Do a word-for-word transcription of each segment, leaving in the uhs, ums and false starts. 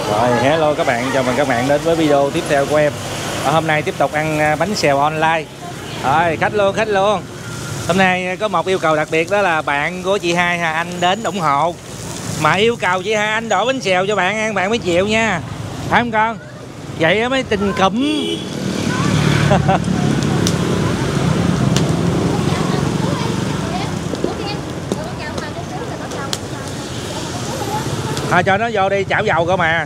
Rồi, hello các bạn, chào mừng các bạn đến với video tiếp theo của em. Ở hôm nay tiếp tục ăn bánh xèo online. Rồi, khách luôn, khách luôn. Hôm nay có một yêu cầu đặc biệt, đó là bạn của chị Hai Hà Anh đến ủng hộ. Mà yêu cầu chị Hai Anh đổ bánh xèo cho bạn ăn, bạn mới chịu nha. Phải không con? Vậy mới tình cụm. Thôi cho nó vô đi, chảo dầu cơ mà.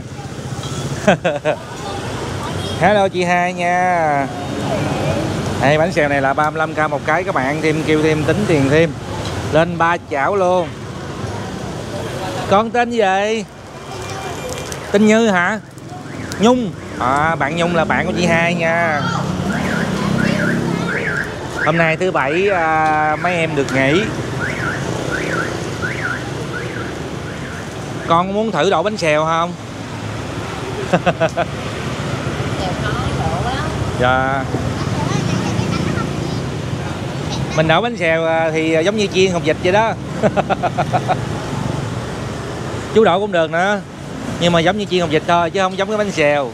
Hello chị Hai nha. Đây, bánh xèo này là ba mươi lăm k một cái, các bạn ăn thêm kêu thêm tính tiền thêm. Lên ba chảo luôn. Con tên gì? Tên Như hả? Nhung. À, bạn Nhung là bạn của chị Hai nha. Hôm nay thứ bảy à, mấy em được nghỉ. Con muốn thử đổ bánh xèo không? Dạ. Mình đổ bánh xèo thì giống như chiên hột vịt vậy đó. Chú đổ cũng được nữa, nhưng mà giống như chiên hột vịt thôi, chứ không giống cái bánh xèo.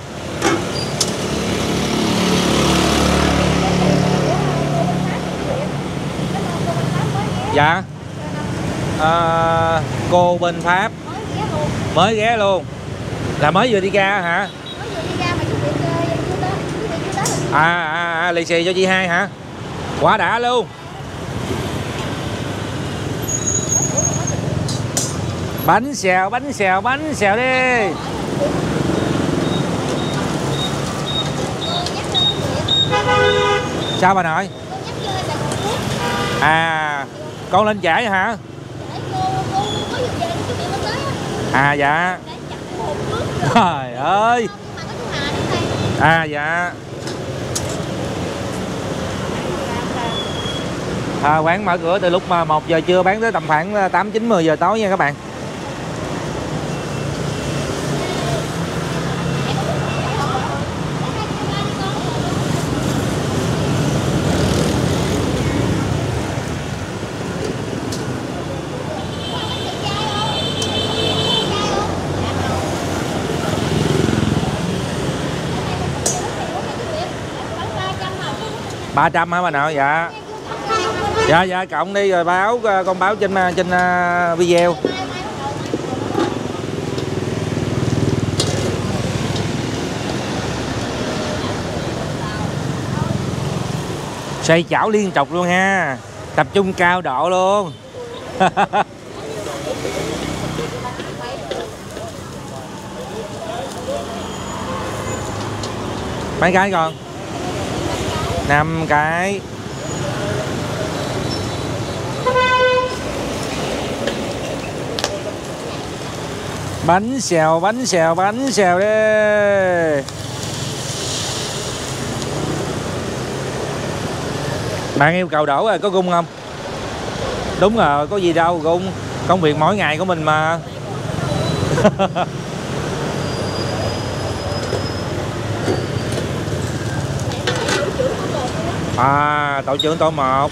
Dạ. À, cô bên Pháp mới ghé luôn. Là mới vừa đi ra hả? À, à, à lì xì cho chị Hai hả? Quá đã luôn. Bánh xèo, bánh xèo, bánh xèo đi. Sao bà nội? À, con lên trễ hả? À dạ. Trời ơi. À dạ. À, quán mở cửa từ lúc mà một giờ trưa bán tới tầm khoảng tám chín mười giờ tối nha các bạn. ba trăm hả bà nội? Dạ. Dạ dạ cộng đi rồi báo, con báo trên trên uh, video. Xoay chảo liên tục luôn ha. Tập trung cao độ luôn. Mấy cái con? năm cái. Bánh xèo, bánh xèo, bánh xèo đi. Bạn yêu cầu đổ rồi, có gung không? Đúng rồi, có gì đâu gung. Công việc mỗi ngày của mình mà. À, tổ trưởng tổ một.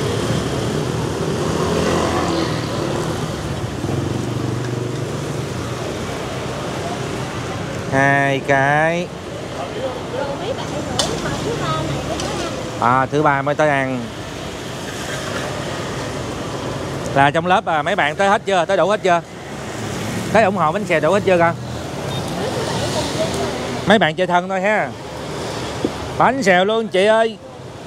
Hai cái. À, thứ ba mới tới ăn. Là trong lớp à, mấy bạn tới hết chưa? Tới đủ hết chưa? Tới ủng hộ bánh xèo đủ hết chưa con? Mấy bạn chơi thân thôi ha. Bánh xèo luôn chị ơi.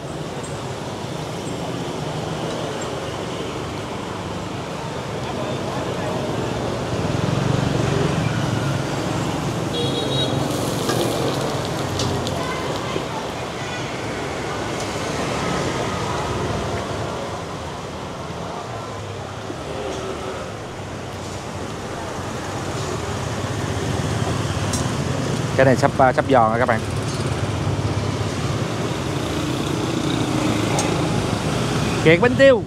Cái này sắp sắp giòn rồi các bạn. Kiệt bánh tiêu.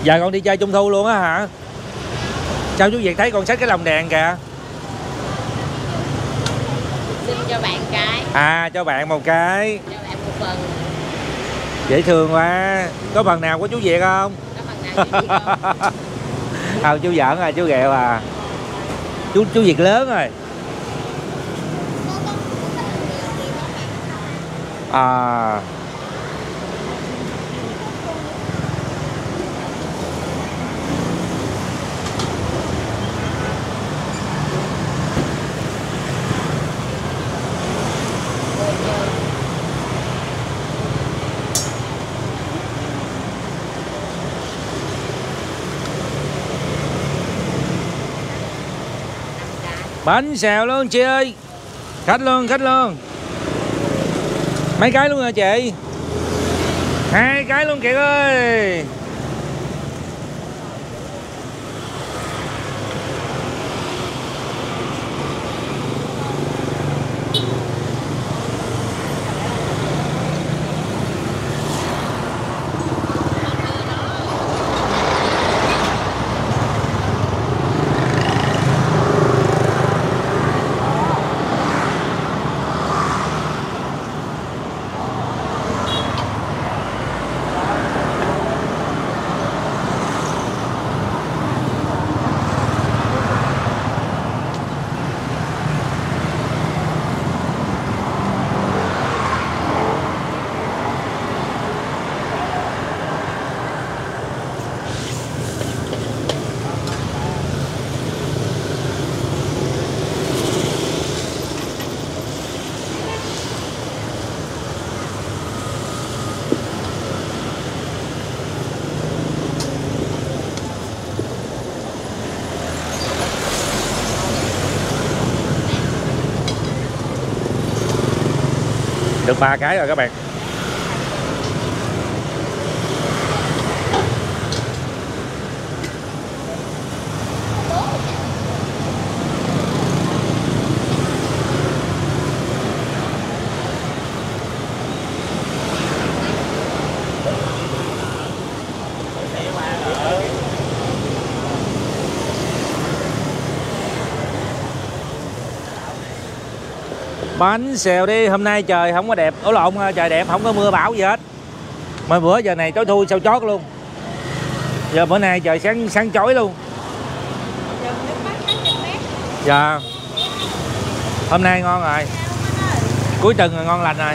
Giờ con đi chơi trung thu luôn á hả? Sao chú Việt thấy con xách cái lồng đèn kìa? Xin cho bạn cái. À, cho bạn một cái. Cho bạn một phần. Dễ thương quá. Có phần nào của chú Việt không? Có phần nào chú Việt không? Không, chú giỡn à, chú ghẹo à. Chú chú Việt lớn rồi. À. Bánh xèo luôn chị ơi. Khách luôn, khách luôn. Mấy cái luôn hả chị? Hai cái luôn Kiệt ơi. Được ba cái rồi các bạn. Bánh xèo đi, hôm nay trời không có đẹp, ổ lộn, trời đẹp không có mưa bão gì hết. Mà bữa giờ này tối thui sao chót luôn. Giờ bữa nay trời sáng sáng chói luôn. Dạ. Hôm nay ngon rồi. Cuối tuần là ngon lành rồi.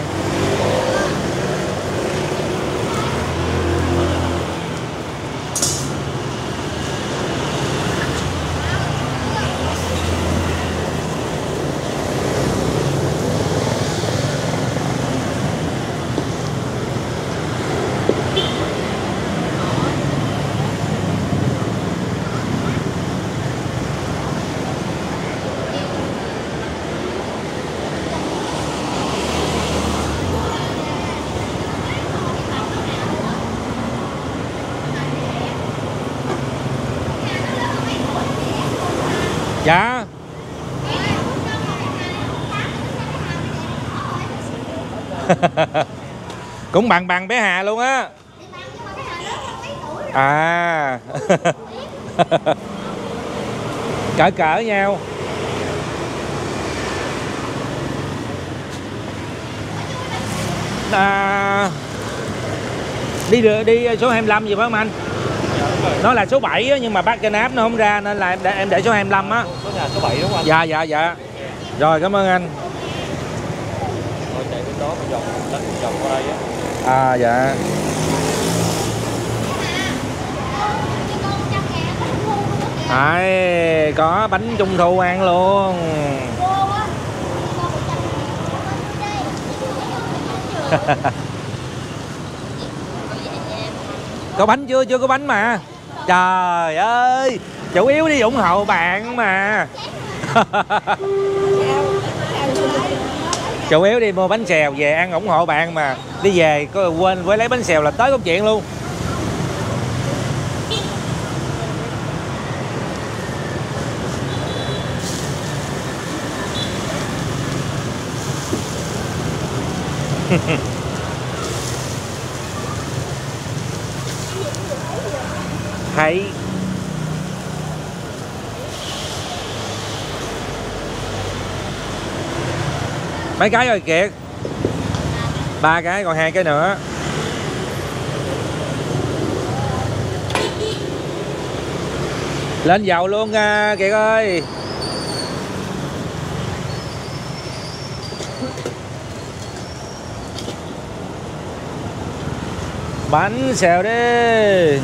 Dạ. Cũng bằng bằng bé Hà luôn á. À. Cỡ cỡ nhau. À, đi đi số hai mươi lăm gì phải không anh? Nó là số bảy á, nhưng mà bác trên app nó không ra nên là em để, em để số hai mươi lăm á. Số nhà số bảy đúng không anh? Dạ dạ dạ. Rồi cảm ơn anh. Thôi chạy đến đó một vòng, đánh một vòng qua đây á. À dạ. Đấy, có bánh trung thu ăn luôn. Có bánh chưa? Chưa có bánh mà. Trời ơi, chủ yếu đi ủng hộ bạn mà. Chủ yếu đi mua bánh xèo về ăn ủng hộ bạn mà. Đi về có quên với lấy bánh xèo là tới công chuyện luôn. thấy. Mấy cái rồi Kiệt? Ba cái, còn hai cái nữa. Lên dầu luôn à, Kiệt ơi. Bánh xèo đi.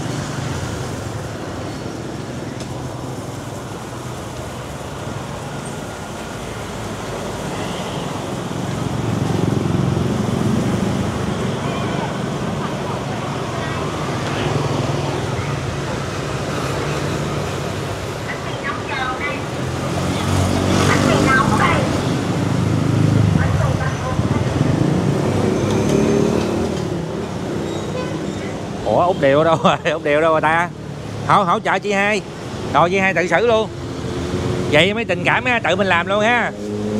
Ủa Út Điệu đâu rồi? Út Điệu đâu rồi ta? Hỗ hỗ trợ chị hai. Rồi chị hai tự xử luôn. Vậy mới tình cảm ha, tự mình làm luôn ha.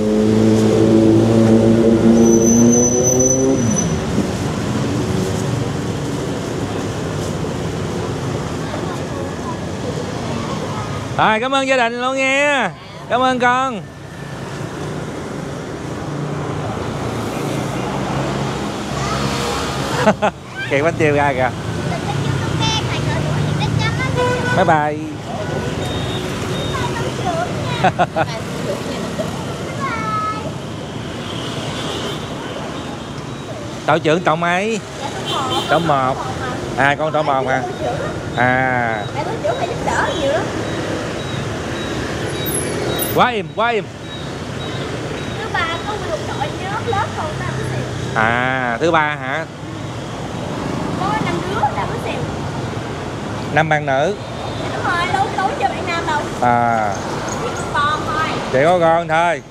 Rồi cảm ơn gia đình luôn nha. Cảm ơn con. Kìa bánh tiêu ra kìa. Bye bye. Tổ trưởng tổng mấy? Tổng một. À con tổng một à? À. Quá im, quá im. Thứ ba có một đội nhóm lớp còn năm xìu. À thứ ba hả? Có năm đứa là bánh xèo. Năm bạn nữ. Đúng rồi, đâu tối cho bạn nam đâu. À. Chỉ có con thôi. Chỉ có con thôi.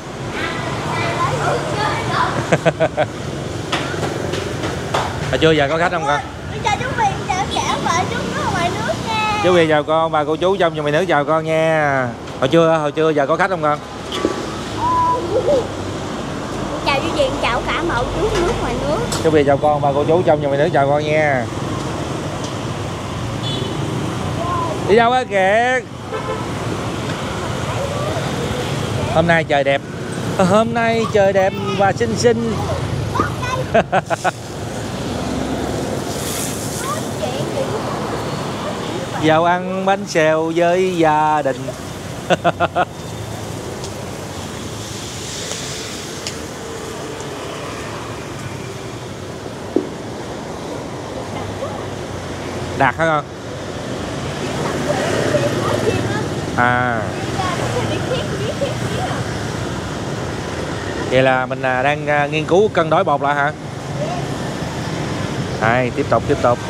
Hồi trưa giờ có khách không con? Bây giờ chú Viên chào cả vợ chú nước ở ngoài nước nha. Chú Viên chào con, bà cô chú trong nhà mày nước chào con nha. Hồi trưa hồi trưa giờ có khách không con? Chào chú Viên, chào cả mẫu chú nước ngoài nước. Chú Viên chào con, bà cô chú trong nhà mày nước chào con nha. Đi đâu á Kiệt? Hôm nay trời đẹp. Hôm nay trời đẹp và xinh xinh. Vào ăn bánh xèo với gia đình. Đạt hả con? À. Vậy là mình đang nghiên cứu cân đối bột lại hả? Đây, tiếp tục tiếp tục.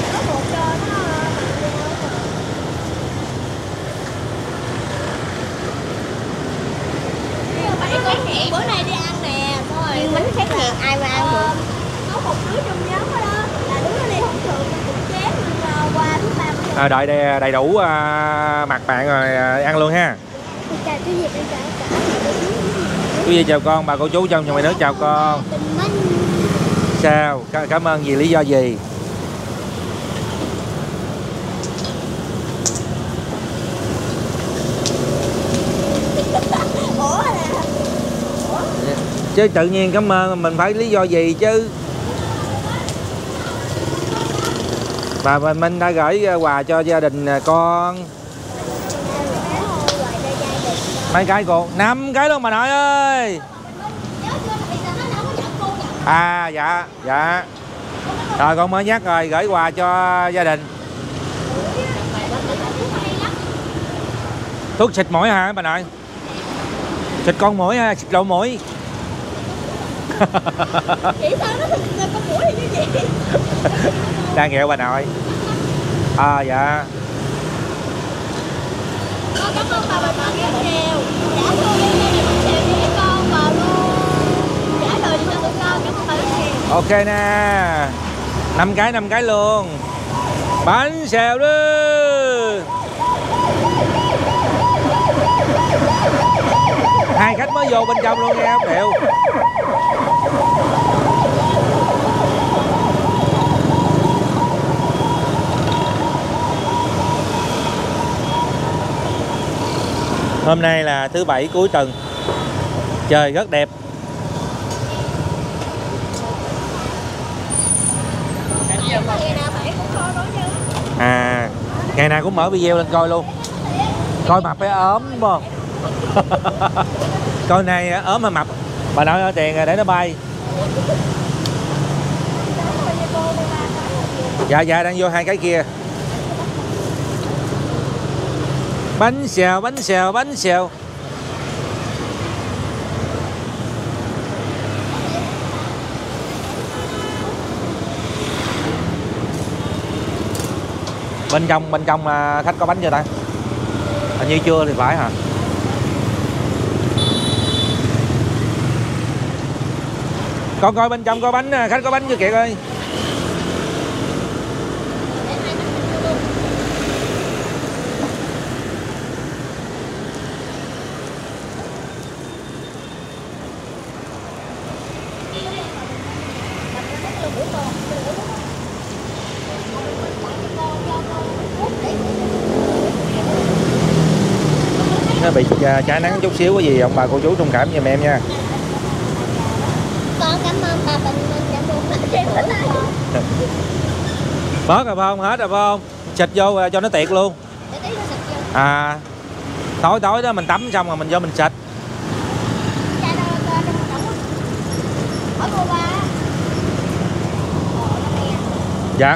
Bữa nay đi ăn nè, nhưng bánh khác hẹn ai mà ăn được. Có một đứa trong nhóm đó, là đứa nó đi không thường cũng chém nên qua thứ ba. À, đợi đầy, đầy đủ uh, mặt bạn rồi uh, ăn luôn ha. Chào chú Diệp, chào cả. Chú Diệp chào con, bà cô chú trong nhà mày nước chào con. Sao? Cảm ơn vì lý do gì? Chứ tự nhiên cảm ơn mình phải lý do gì chứ. Và mình, mình đã gửi quà cho gia đình con. Mấy cái cô? Năm cái luôn bà nội ơi. À dạ, dạ. Rồi con mới nhắc rồi, gửi quà cho gia đình. Thuốc xịt mũi hả bà nội? Xịt con mũi ha, xịt lỗ mũi. Vậy sao nó xịt con mũi như vậy? Đang ghẹo bà nội. À dạ. Con cảm ơn bà bà con rất nhiều. Trả cô đi này bánh xèo cho con và luôn trả lời cho tụi con. Cảm ơn bà rất nhiều. Ok nè. Năm cái năm cái luôn. Bánh xèo đi. Hai khách mới vô bên trong luôn nha không Điệu. Hôm nay là thứ bảy cuối tuần, trời rất đẹp. À, ngày nào cũng mở video lên coi luôn. Coi mập phải ốm đúng không? Coi này ốm mà mập. Bà nói ở tiền để nó bay. Dạ dạ đang vô hai cái kia. Bánh xèo, bánh xèo, bánh xèo. Bên trong bên trong là khách có bánh chưa ta? Hình như chưa thì phải hả? Con coi bên trong có bánh, khách có bánh chưa kìa ơi. Nó bị trái nắng chút xíu, có gì ông bà cô chú thông cảm giùm em nha. Con cảm ơn bà Bình đã mua bánh lại. Bớt rồi phải không? Hết rồi phải không? Xịt vô cho nó tiệt luôn. À, tối tối đó mình tắm xong rồi mình vô mình xịt. Dạ.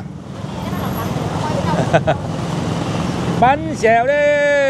Bánh xèo đi.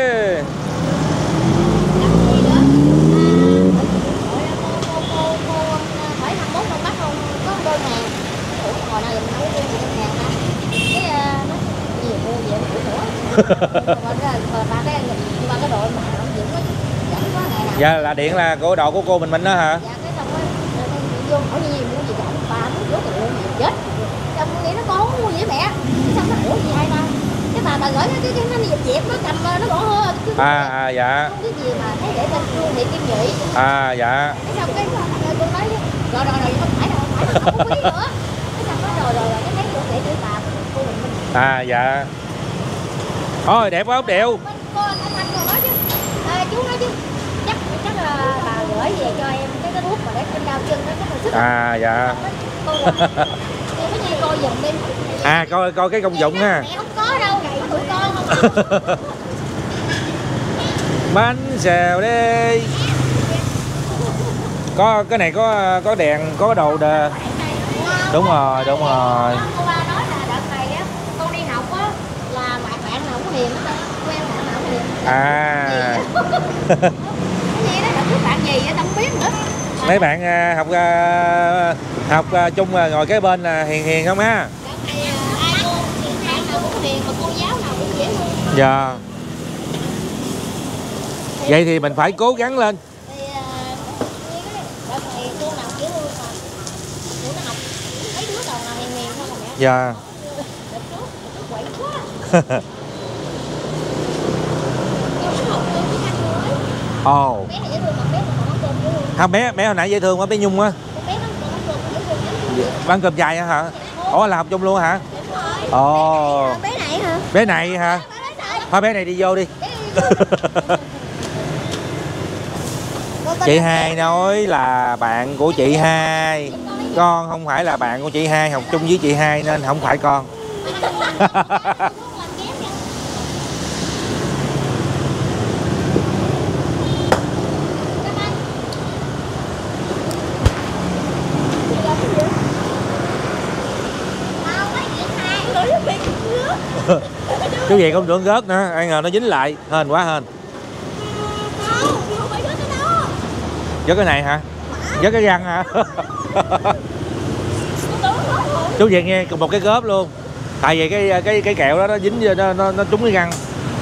Dạ là điện là của độ của cô mình Minh đó hả? Dạ cái xong vô hỏi gì mua gì cả ba muốn rốt rồi gì chết. Xong nghĩ nó con mua gì mẹ. Xong nó ủa gì hay ta? Cái bà bà gửi nó cái cái nó dẹp dẹp nó cầm nó bỏ hơ. À à dạ. Cái gì mà thấy để tên luôn thì kim nhụy. À dạ. Cái xong cái tôi nói rồi rồi rồi không phải đâu, không phải đâu, không biết nữa. Cái xong nó rồi rồi cái thấy vô để để bà cô mình Minh. À dạ. Thôi đẹp quá đều. Cô anh Thanh còn nói chứ. À, chú nói chứ. Chắc chắc là bà gửi về cho em cái cái thuốc mà để trên đau chân nó chắc là sức. À dạ. Cô cái gì cô dùm đi. À coi coi cái công dụng ha. Mẹ không có đâu, có tụi con không. Bánh xèo đi. Có cái này có có đèn, có đồ đờ. Đúng rồi, đúng rồi. Cô ba nói là đợt này á, con đi học á là bạn bạn nào cũng hiền á, quen bạn nào cũng hiền. À. Cái gì đó đợt trước bạn gì á tao không biết nữa. Mấy bạn uh, học uh, học uh, chung uh, ngồi kế bên là hiền hiền không ha? Đợt này ai cô bạn nào cũng hiền mà cô giáo nào cũng dễ thương. Dạ. Vậy thì mình phải cố gắng lên. Thì đợt này cô nào kiểu mà cô nó học mấy đứa toàn là hiền hiền thôi mà mẹ. Dạ. Đợt trước quậy quá. Ồ. Bé này dễ thương mà bé còn ăn cơm dễ thương. Không bé bé hồi nãy dễ thương quá, bé Nhung á. Bé nó còn ăn cơm dễ thương lắm. Ăn cơm dài hả? Ủa là học chung luôn hả? Ồ. Bé này hả? Bé này hả? Thôi bé này đi vô đi. Chị Hai nói là bạn của chị Hai. Con không phải là bạn của chị Hai, học chung với chị Hai nên không phải con. Cái gì không tưởng rớt nữa, ai ngờ nó dính lại, hên quá hên. Rớt cái này hả? Rớt cái răng hả? Chú về nghe cùng một cái gớp luôn. Tại vì cái cái cái kẹo đó nó dính nó nó, nó trúng cái răng.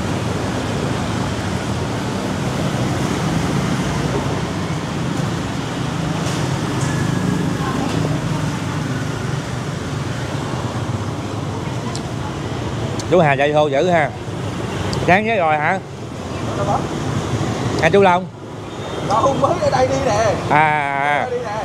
Chú Hà chạy thô dữ ha. Sáng với rồi hả? À chú Long. Đâu mới ở đây đi nè. À, à. Đi nè.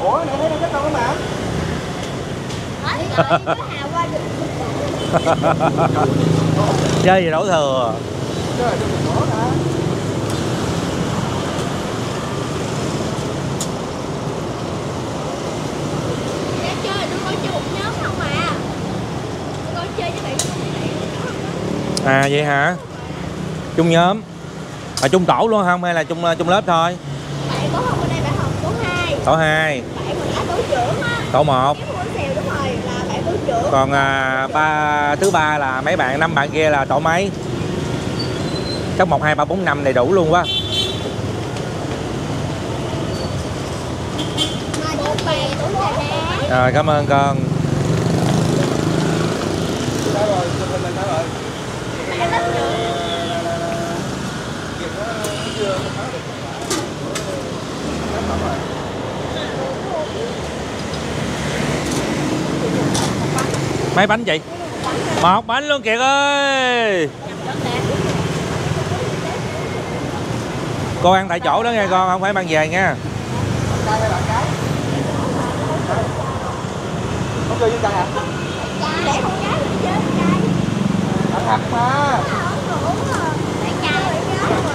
Ủa này thấy nó chết đâu mà. Nói rồi, nó hào qua được. Chơi gì đổ thừa. Chơi cho mình đổ hả? Dạ chơi tôi coi chơi một nhóm không à. Tôi coi chơi với bạn À vậy hả? Chung nhóm. À chung tổ luôn không hay là chung chung lớp thôi? bạn có học ở đây bạn học tổ hai. Tổ hai, Bạn mình đã tổ trưởng á. tổ một. Cái môn xèo đúng rồi là bạn tổ trưởng. Còn à, ba thứ ba là mấy bạn năm bạn kia là tổ mấy? Chắc một hai ba bốn năm đầy đủ luôn quá. Mà tổ bè tổ trà đá. Rồi cảm ơn con. Sao rồi, chụp hình mình sao rồi? Bạn lớp trưởng. Kìa nó chưa có được. Mấy bánh chị? Một bánh luôn Kiệt ơi. Cô ăn tại chỗ đó nghe con, không phải mang về nha. Trai hay bạn gái? Không chơi với trai hả? Để con gái mình chơi với trai. Bạn thật mà. Bạn trai bạn gái mà.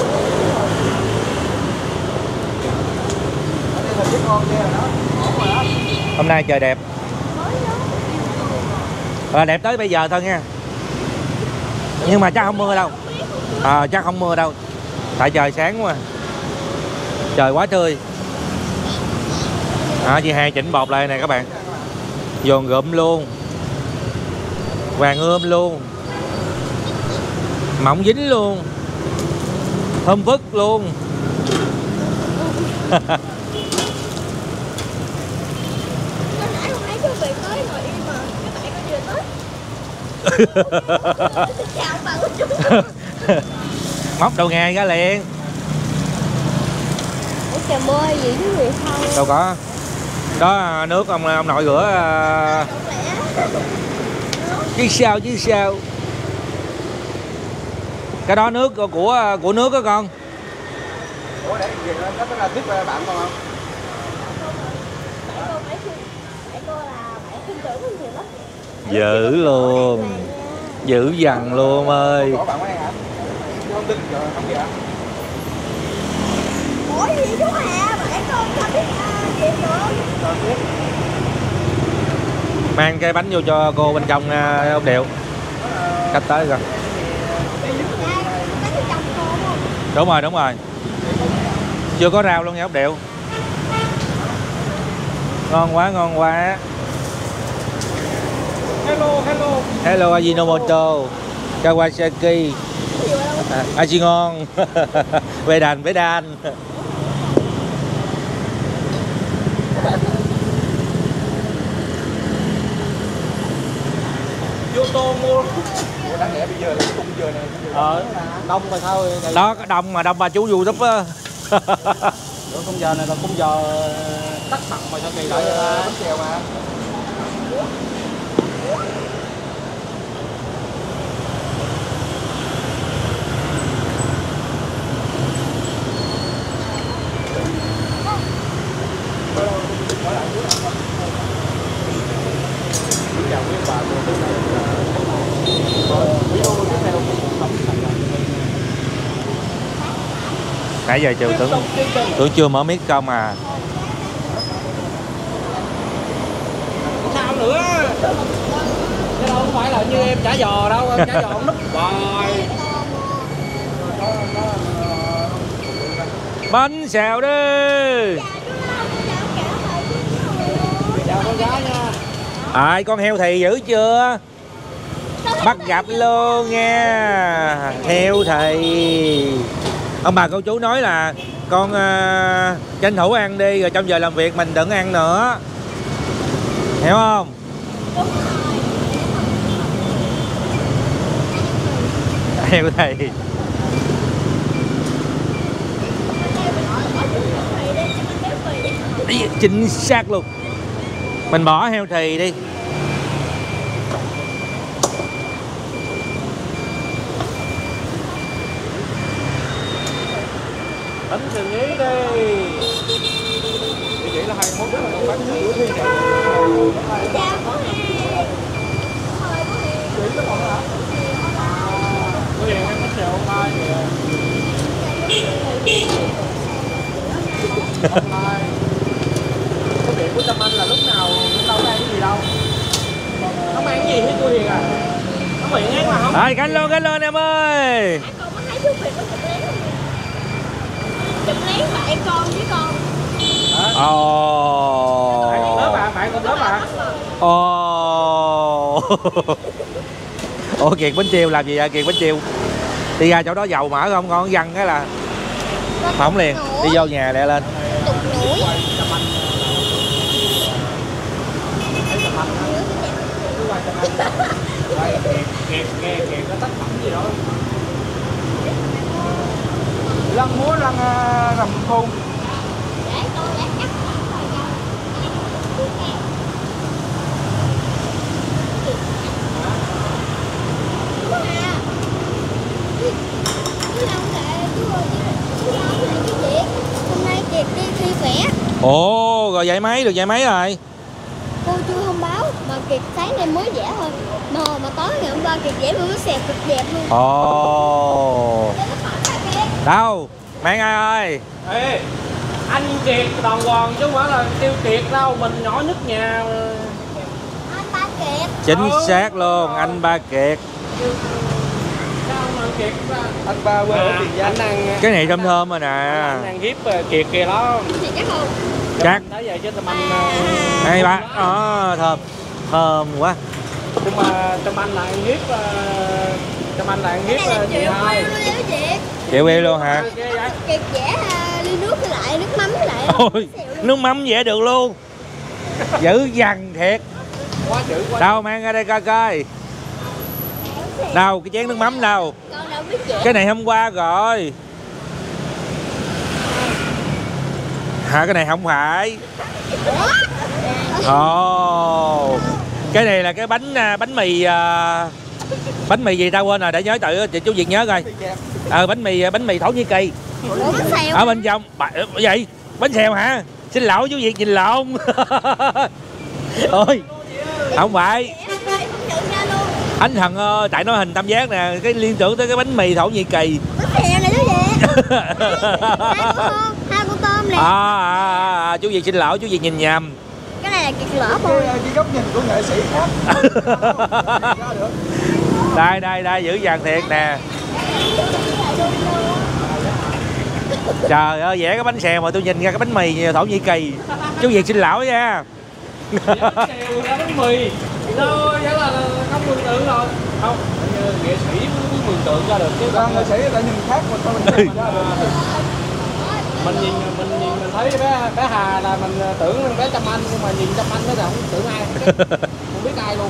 Ở đây mình biết con kia rồi đó. Ổn rồi đó. Hôm nay trời đẹp. À, đẹp tới bây giờ thôi nha. Nhưng mà chắc không mưa đâu. À, chắc không mưa đâu. Tại trời sáng quá. Trời quá tươi. À, chị hai chỉnh bột lại nè các bạn. Dồn gụm luôn. Vàng ươm luôn. Mỏng dính luôn. Thơm phức luôn. Có nãy hôm nay chú Việt tới ngồi im mà các bạn có chưa tới. Chào bà của chú. Móc đầu nghề ra liền. Ủa trời mưa gì chú Việt không? Đâu có. Đó nước ông ông nội rửa uh... chứ sao chứ sao. Cái đó nước của của, của nước đó con. Ủa để gì nó có là tiếp bạn con không? Dữ luôn. Dữ dằn luôn ơi. Ủa bạn có ăn hả? Không tin rồi không kìa. Ủa gì chú Hà, bạn con sao biết gì được? Mang cái bánh vô cho cô bên trong uh, ông Điệu. Cách tới rồi. Đúng rồi, đúng rồi. Chưa có rau luôn nha ốc Điệu. Ngon quá, ngon quá. Hello, hello. Hello Ajinomoto, Kawasaki, à, Aji ngon. Về đàn, về đàn. Vô tô mua. Ủa đáng lẽ bây giờ là khung giờ này. Ờ, đông mà sao? Đó, có đông mà đông ba chú YouTube á. Ủa khung giờ này là khung giờ tắt mặt mà sao kỳ lại vậy ta? Bánh xèo mà. Nãy giờ trường tưởng tưởng chưa mở mic công à. Sao nữa? Cái đâu không phải là như em chả giò đâu, em chả giò không núp hoài. Bánh xèo đi. Chào con gái nha. Ai con heo thì dữ chưa? Bắt gặp luôn nha. Heo thì ông bà cô chú nói là con uh, tranh thủ ăn đi rồi trong giờ làm việc mình đừng ăn nữa, hiểu không? Heo thì chính xác luôn, mình bỏ heo thì đi. Bánh sừng ý đi. Chị chỉ là hai mốt là bán bữa thi kìa. Chào có hai. Thôi có hai. Chỉ có còn hả? Có gì em bánh xèo online kìa. Online. Cái tiệm của Tâm Anh là lúc nào cũng đâu có ăn cái gì đâu. Không ăn cái gì hết cô Hiền à? Nó miệng ăn mà không. Rồi cánh luôn cánh luôn em ơi. Con có thấy chú Việt có chụp lén không? Chụp lén bạn con với con. Ồ. Bạn còn lớp à? Bạn còn lớp à? Ồ. Ủa Kiệt bánh chiêu làm gì vậy Kiệt bánh chiêu? Đi ra chỗ đó dầu mỡ không ngon văng cái là không liền đi vô nhà lẹ lên. Tục nổi. Đây, Kiệt, Kiệt, nghe Kiệt có tác phẩm gì đó. Lăn múa lăn uh, rầm khôn. Để tôi đã cắt rồi rồi. Hôm nay Kiệt đi thi vẽ. Ồ rồi dạy máy được dạy máy rồi. Cô chưa thông báo mà Kiệt sáng nay mới vẽ thôi. Mà mà tối ngày hôm qua Kiệt vẽ luôn nó xẹp cực đẹp luôn. Ồ. Đâu mang ai ơi. Ê, anh Kiệt đòn gòn chứ không phải là Tiêu Kiệt đâu, mình nhỏ nhất nhà. Anh Ba Kiệt. Chính Ừ. xác luôn anh Ba Kiệt. Sao mà Kiệt ra? Anh Ba quê ở Tiền Giang. Anh ăn Cái này thơm thơm rồi nè. anh ăn hiếp Kiệt kìa đó. Thì chắc không? Chắc. Nói về chứ Tâm Anh Hai ba. Đó thơm. Thơm quá. nhưng mà Tâm Anh là ăn hiếp Tâm Anh là ăn hiếp Cái này là chị triệu hai. luôn đó chị. Chịu đi luôn hả? Kiệt vẽ à, ly nước với lại nước mắm với lại Ôi nước mắm vẽ được luôn. Dữ dằn thiệt. Quá dữ quá. Đâu mang ra đây coi coi. Đâu cái chén nước mắm đâu? Con đâu biết vẽ. Cái này hôm qua rồi. Hả cái này không phải. Ồ. Cái này là cái bánh à, bánh mì à, bánh mì gì tao quên rồi để nhớ tự chú Việt nhớ coi. Ờ bánh mì bánh mì Thổ Nhĩ Kỳ. Ủa bánh xèo. Ở bên trong bà, vậy bánh xèo hả? Xin lỗi chú Việt nhìn lộn. Ôi không phải. Anh Thần ơi tại nó hình tam giác nè cái liên tưởng tới cái bánh mì Thổ Nhĩ Kỳ. Bánh xèo này chú Việt. Hai con tôm, hai con tôm nè. À, à, à, chú Việt xin lỗi chú Việt nhìn nhầm. Cái này là Kiệt lỡ thôi. Cái góc nhìn của nghệ sĩ khác. Đây đây đây dữ dằn thiệt nè. Trời ơi vẽ cái bánh xèo mà tôi nhìn ra cái bánh mì Thổ Nhĩ Kỳ. Chú Việt xin lỗi nha. Bánh xèo ra bánh mì. Đâu vậy là không mường tượng rồi. Không, nghệ sĩ mới mường tượng ra được chứ. Nghệ sĩ lại nhìn khác mà sao mình nhìn ra được. Mình nhìn mình nhìn mình thấy bé bé Hà là mình tưởng bé Trâm Anh nhưng mà nhìn Trâm Anh nó là không tưởng ai không biết ai luôn.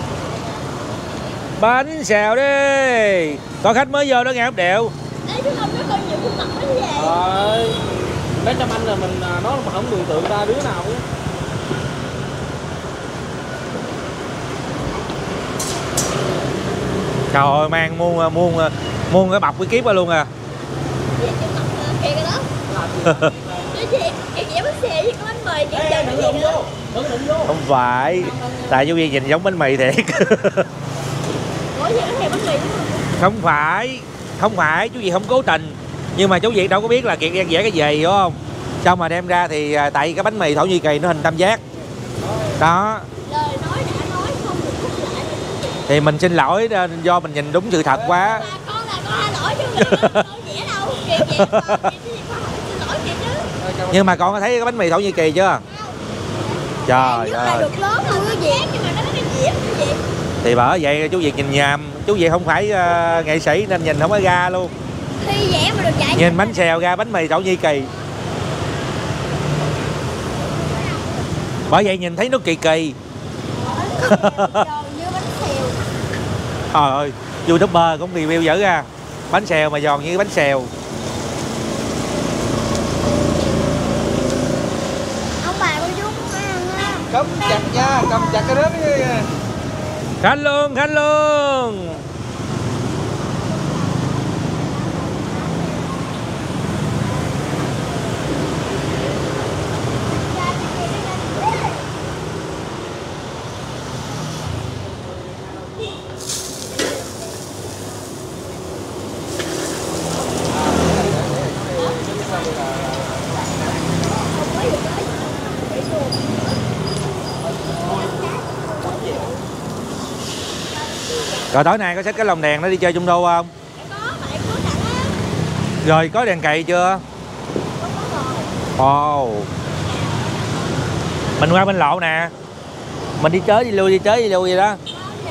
Bánh xèo đi. Có khách mới vô đó nghe không Điệu. Đấy chứ không nó coi nhiều khuôn mặt nó như vậy. Rồi bé Trâm Anh là mình nó mà không mường tượng ra đứa nào nữa. Trời ơi mang muôn muôn muôn cái bọc cái kiếp ra luôn à. Vậy chứ mặt kìa cái đó. Chú Việt, Kiệt vẽ bánh xèo với cái bánh mì Kiệt chọn cái gì nữa. Đừng đụng vô. Không phải. Tại chú Việt nhìn giống bánh mì thiệt. Ủa vậy nó theo bánh mì đúng không? Không phải. Không phải chú Việt không cố tình. Nhưng mà chú Việt đâu có biết là Kiệt đang vẽ cái gì đúng không? Xong mà đem ra thì tại cái bánh mì Thổ Nhĩ Kỳ nó hình tam giác. Đó. Lời nói đã nói không được khúc lại. Thì mình xin lỗi do mình nhìn đúng sự thật quá. Mà con là con tha lỗi chứ Kiệt đâu vẽ đâu. Kiệt vẽ con, Kiệt cái gì con không xin lỗi Kiệt chứ. Nhưng mà con có thấy cái bánh mì Thổ Nhĩ Kỳ chưa? Trời Nhất là ơi. được lớn hơn cái vẽ nhưng mà nó có cái vẽ cái gì. Thì bởi vậy chú Việt nhìn nhầm. Chú Việt không phải uh, nghệ sĩ nên nhìn không có ra luôn. Khi vẽ mà được chạy. Nhìn bánh xèo ra bánh mì Thổ Nhĩ Kỳ. Bởi vậy nhìn thấy nó kỳ kỳ. Giòn như bánh xèo. Trời ơi, YouTuber cũng review dữ ra. Bánh xèo mà giòn như bánh xèo. Ông bà cô chú cũng ăn á. Cầm chặt nha, cầm chặt cái đó đi. Khánh luôn, khánh luôn. Rồi tối nay có xách cái lồng đèn nó đi chơi Trung Đô không? Rồi có đèn cày chưa? Ồ. Oh. Mình qua bên lộ nè. Mình đi tới đi lui đi tới đi lui vậy đó.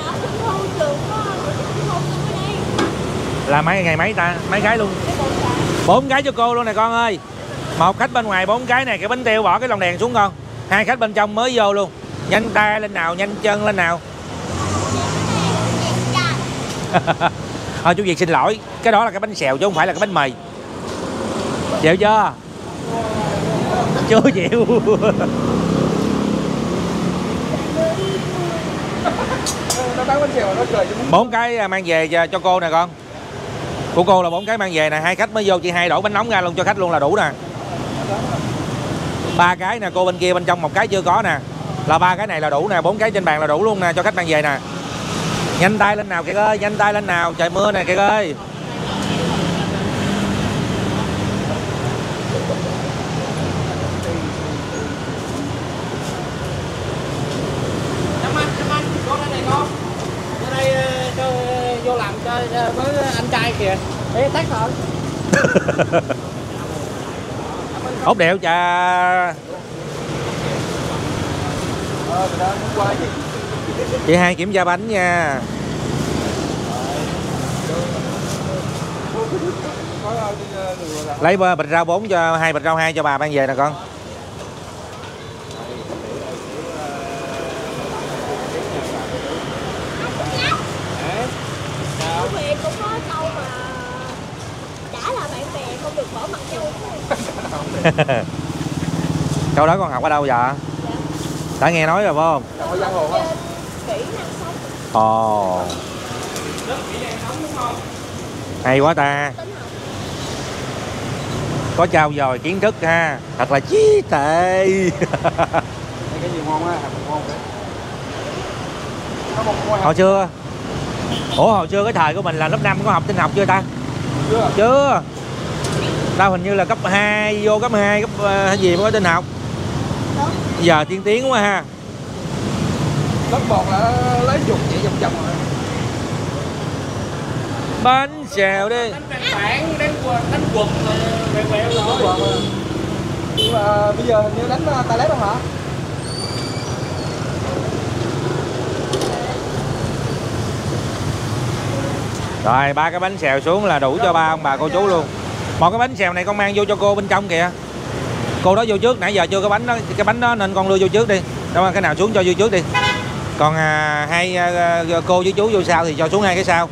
Là mấy ngày mấy ta? Mấy cái luôn. Bốn cái cho cô luôn nè con ơi. Một khách bên ngoài bốn cái này, cái bánh teo bỏ cái lồng đèn xuống con. Hai khách bên trong mới vô luôn. Nhanh tay lên nào, nhanh chân lên nào. Thôi chú Việt xin lỗi, cái đó là cái bánh xèo chứ không phải là cái bánh mì. Chịu chưa? Chưa chịu. Nó bán bánh xèo nó cười chứ. Bốn cái mang về cho cô nè con. Của cô là bốn cái mang về nè, hai khách mới vô chị hai đổ bánh nóng ra luôn cho khách luôn là đủ nè. Ba cái nè, cô bên kia bên trong một cái chưa có nè. Là ba cái này là đủ nè, bốn cái trên bàn là đủ luôn nè cho khách mang về nè. Nhanh tay lên nào Kiệt ơi, nhanh tay lên nào, trời mưa nè Kiệt ơi. Cảm ơn, cảm ơn, con đây này con. Ở đây cho vô làm cho với anh trai kìa. Để tắt rồi. Ốc đẹo trà. Ờ, người ta muốn qua gì? Chị hai kiểm tra bánh nha. Lấy bịch rau bốn cho hai bịch rau hai cho bà mang về nè con. Về cũng có câu mà đã là bạn bè không được bỏ mặt nhau. Câu đó con học ở đâu vậy? Dạ. Đã nghe nói rồi phải không? Kỹ năng sống. Ồ. Hay quá ta. Có trao dồi kiến thức ha. Thật là trí tệ. Cái gì ngon á, ngon đấy. Hồi xưa. Ủa hồi xưa cái thời của mình là lớp năm có học tin học chưa ta? Chưa. Chưa. Tao hình như là cấp hai, vô cấp hai, cấp uh, gì mới có tin học. Giờ tiên tiến quá ha. Lớp một là lấy dục vậy vòng vòng rồi. Bánh xèo đi. Đánh phản, đánh quần, đánh quần rồi quẹo rồi. Nhưng mà bây giờ hình như đánh tay lép không hả? Rồi ba cái bánh xèo xuống là đủ cho ba ông bà cô chú luôn. Một cái bánh xèo này con mang vô cho cô bên trong kìa. Cô đó vô trước, nãy giờ chưa có bánh đó, cái bánh đó nên con đưa vô trước đi. Đâu cái nào xuống cho vô trước đi. Còn à, hai à, cô với chú vô sau thì cho xuống hai cái sau.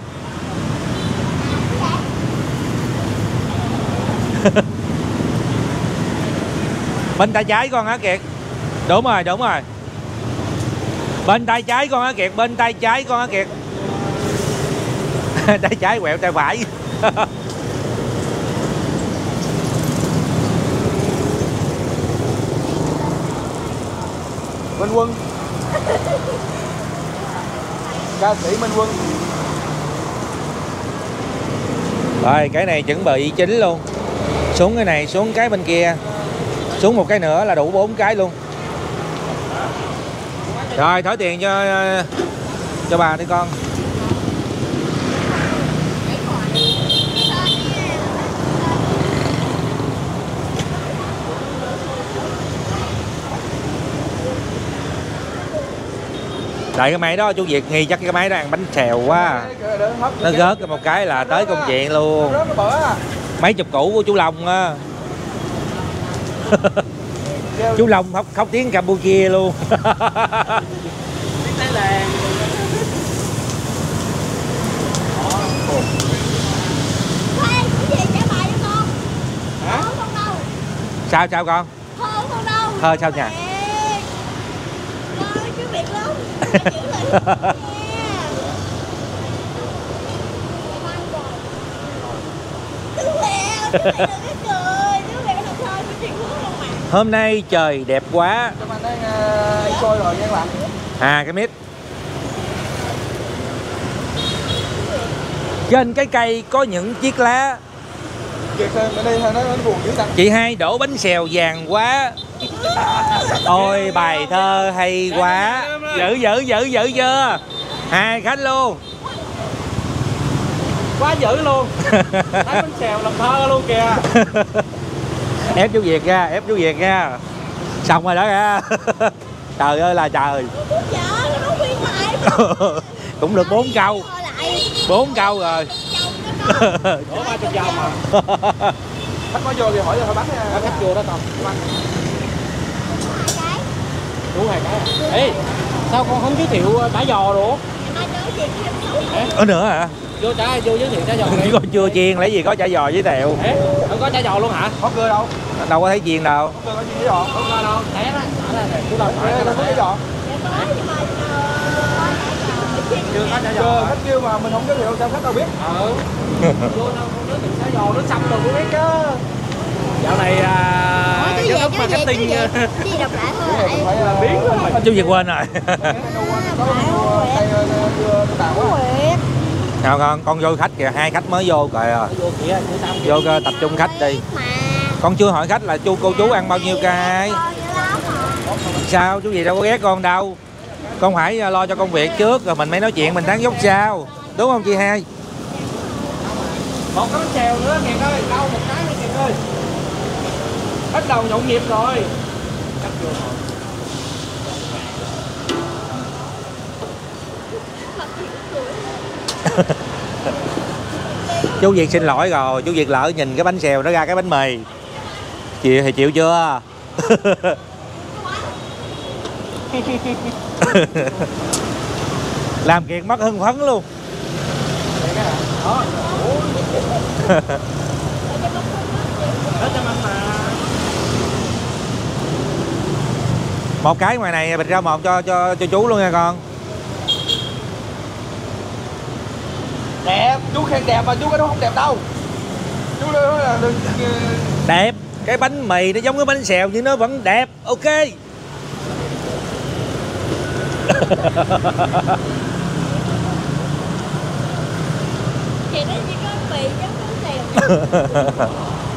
Bên tay trái con hả Kiệt? Đúng rồi, đúng rồi. Bên tay trái con hả Kiệt? Bên tay trái con hả Kiệt? Tay trái quẹo tay phải. Minh Quân. Ca sĩ Minh Quân. Rồi cái này chuẩn bị chín luôn. Xuống cái này, xuống cái bên kia. Xuống một cái nữa là đủ bốn cái luôn. Rồi thổi tiền cho cho bà đi con. Tại cái máy đó chú Việt nghi chắc cái máy đó ăn bánh xèo quá. Nó rớt một cái là tới công chuyện luôn. Mấy chục củ của chú Long á. Chú Long khóc, khóc tiếng Campuchia luôn. Sao sao con? Thơ sao nhỉ? Hôm nay trời đẹp quá. À cái mít. Trên cái cây có những chiếc lá. Chị hai đổ bánh xèo vàng quá. Ôi bài thơ hay quá. Giữ giữ giữ giữ chưa? Hai khách luôn. Quá dữ luôn. Thấy bánh xèo làm thơ luôn kìa. Ép chú Việt ra, ép chú Việt ra. Xong rồi đó kìa. Trời ơi là trời. Cũng được bốn câu. Bốn câu rồi. Ủa ba chục dòng mà. Khách có vô thì hỏi hỏi bánh nha. Khách vô đó còn. Đúng hai cái. Ê, sao con không giới thiệu chả giò rồi? Ở nữa hả? Vô chả vô giới thiệu chả giò đi. Có chưa chiên lấy gì có chả giò với tẹo. Ê, không có chả giò luôn hả? Có cưa đâu. Đâu có thấy chiên đâu. Có cưa có gì với giò? Không có đâu. Té đó. Chú đâu phải đâu có giò. Chưa có chả giò. Khách kêu mà mình không giới thiệu sao khách đâu biết. Ừ. Vô đâu không giới thiệu chả giò nó xăm rồi cũng biết chứ. Dạo này à, giám đốc marketing biến rồi. Chú Việt quên rồi. Nào con con vô khách kìa, hai khách mới vô kìa. Vô tập trung khách đi. Con chưa hỏi khách là chú cô chú ăn bao nhiêu cái. Sao chú gì đâu có ghét con đâu. Con phải lo cho công việc trước rồi mình mới nói chuyện mình tán dốc sau. Đúng không chị hai? Một cái bánh xèo nữa Kiệt ơi, đâu một cái nữa Kiệt ơi. Bắt đầu nhộn nhịp rồi. Chú Việt xin lỗi rồi, chú Việt lỡ nhìn cái bánh xèo nó ra cái bánh mì. Chịu thì chịu chưa? Làm Kiệt mất hưng phấn luôn. Một cái ngoài này bịch rau một cho cho cho chú luôn nha con. Đẹp, chú khen đẹp mà chú cái đó không đẹp đâu. Chú nói là đừng... Đẹp, cái bánh mì nó giống cái bánh xèo nhưng nó vẫn đẹp, ok. Thì nó chỉ có mì giống bánh xèo.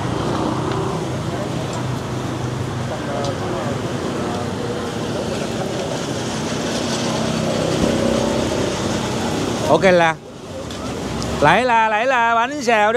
Ok là lấy là lấy là bánh xèo đi.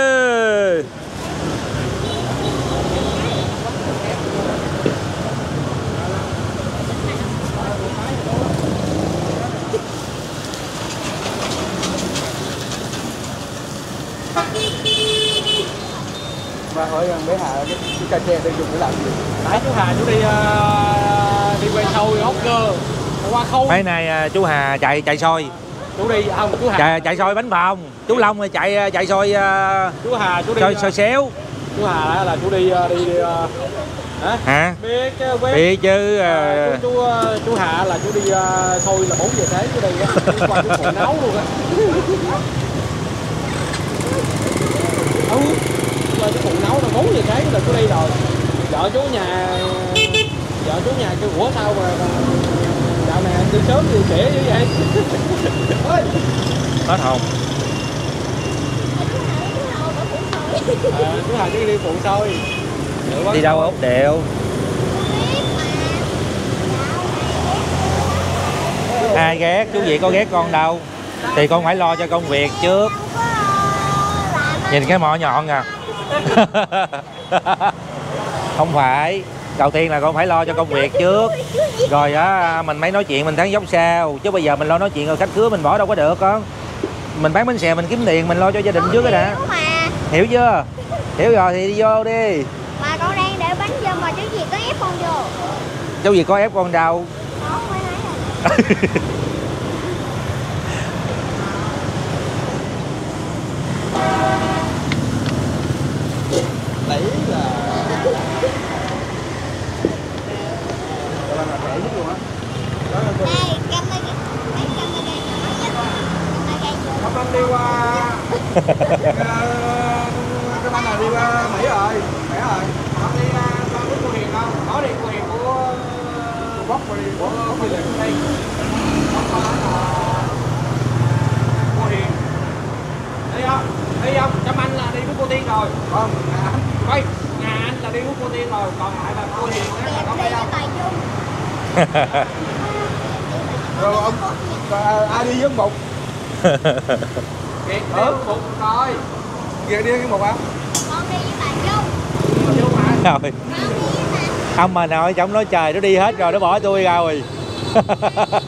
Và hỏi rằng bé Hà cái, cái cà chè đây dùng để làm gì? Nãy chú Hà chú đi uh, đi quay show Oscar qua khâu. Mấy này chú Hà chạy chạy xôi. Chú đi không chú Hà chạy chạy xôi bánh bồng. Chú Long thì chạy chạy xôi uh, chú Hà chú đi xôi, xôi xéo. Chú Hà là, là chú đi đi, đi uh, hả? Hả? Biết biết, biết chứ. Uh, chú, chú chú Hà là chú đi uh, xôi là bốn giờ sáng chú đi á, qua chú phụ nấu luôn á. Ừ, qua chú phụ nấu là bốn giờ sáng là chú đi rồi. Vợ chú nhà vợ chú nhà kêu ủa sao mà dạo này đi sớm đi trễ như vậy. Hết hồn. À, chú Hà đi đi phụ xôi. Đi đâu Út Điệu? Ai ghét, chú Việt có ghét con đâu. Thì con phải lo cho công việc trước. Nhìn cái mỏ nhọn à. Không phải. Đầu tiên là con phải lo cho công việc trước. Rồi á mình mới nói chuyện mình tán dốc sau. Chứ bây giờ mình lo nói chuyện rồi khách khứa mình bỏ đâu có được con. Mình bán bánh xèo mình kiếm tiền mình lo cho gia đình trước cái đã. Hiểu chưa? Hiểu rồi thì đi vô đi. Mà con đang để bánh vô mà chú Việt có ép con vô. Chú Việt có ép con đâu. Không phải nói rồi. Đấy là là rẻ nhất luôn á. Đây, cầm đây, lấy cầm đây đây. Không anh đi qua cái bánh này đi qua Mỹ rồi, Mỹ rồi. Không đi qua cái cô Hiền đâu, có đi cô Hiền của Bóc rồi đi, của Bóc đi lên đây. Bóc là cô Hiền. Đi không? Đi không? Chăm anh là đi với cô Tiên rồi. Không, quay. Nhà anh là đi của cô Tiên rồi, còn lại là cô Hiền á, là có phải không? Rồi ông à, ai đi với ông Bục? Kiệt đi với Bục coi. Kiệt đi với Bục hả? Con đi với bà Dung. Bà Dung hả? Rồi. Con đi với bà. Không mà nội trong nói trời nó đi hết rồi, nó bỏ tôi ra rồi. Con bà Tiên.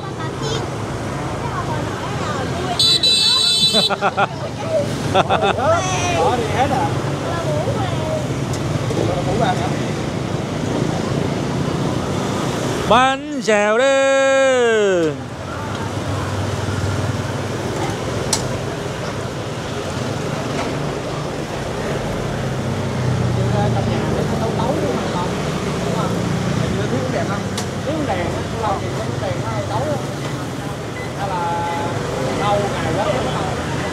Đó đi hết à? Mũ vàng hả? Bánh xèo đi. Trong nhà nó có tấu tấu luôn mà còn đúng không? Hình như thiếu đèn không? Thiếu đèn á, lâu thì có đèn nó hay tấu á. Hay là lâu ngày quá nó không?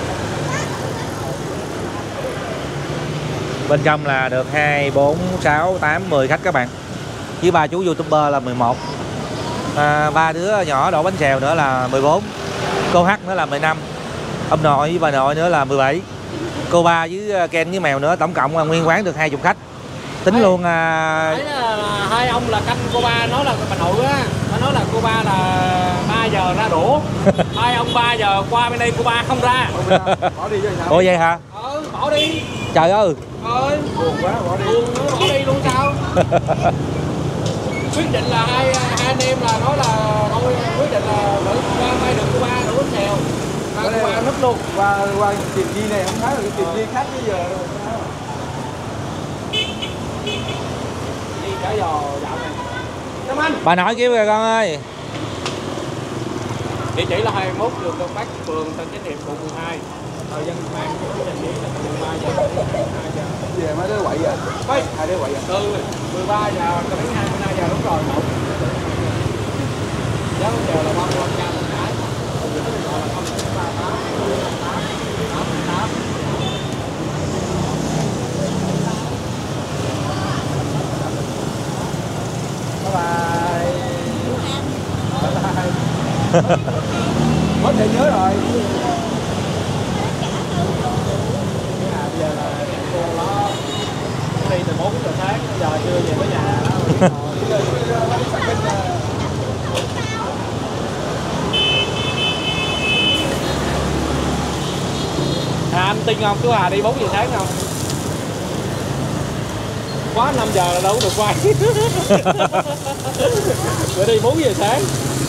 Bên trong là được hai, bốn, sáu, tám, mười khách các bạn. Với ba chú YouTuber là mười một. À, ba đứa nhỏ đổ bánh xèo nữa là mười bốn. Cô H nữa là mười lăm. Ông nội với bà nội nữa là mười bảy. Cô ba với Ken với mèo nữa, tổng cộng là nguyên quán được hai mươi khách. Tính Đấy. luôn à... Đấy là, là hai ông là canh cô ba nói là bà nội á, nó nói là cô ba là ba giờ ra đổ. Hai ông ba giờ qua bên đây cô ba không ra. Bỏ đi vậy sao? Ủa vậy hả? Ừ, bỏ đi. Trời ơi. Ơi, buồn quá, bỏ đi. Buồn nữa, bỏ đi luôn sao? Quyết định là hai hai anh em là nói là thôi quyết định là đỡ qua mai được cô ba đổ bánh xèo. Ba cô ba nứt luôn. Qua qua tìm chi này không thấy là tìm chi khác bây giờ. Đi cả giò dạo này. Cảm anh. Bà nội kêu kìa con ơi. Địa chỉ là hai mươi mốt đường Đông Bắc, phường Tân Chánh Hiệp, quận mười hai. Thời gian mang của nhà nghỉ là từ mười ba giờ đến hai giờ. Về mấy đứa quậy vậy? Mấy? Hai đứa quậy vậy? Ừ, mười ba giờ cho đến hai mươi hai giờ đúng rồi. Giá bánh xèo là ba mươi lăm trăm một cái. Gọi là không phải ba tám, tám, tám. Bye bye. Bye bye. Có thể nhớ rồi. À, bây giờ là cô nó đi từ bốn giờ sáng giờ chưa về tới nhà đó. À, anh tin không, chú Hà đi bốn giờ sáng không? Quá năm giờ là đâu được quay. Bữa đi bốn giờ sáng.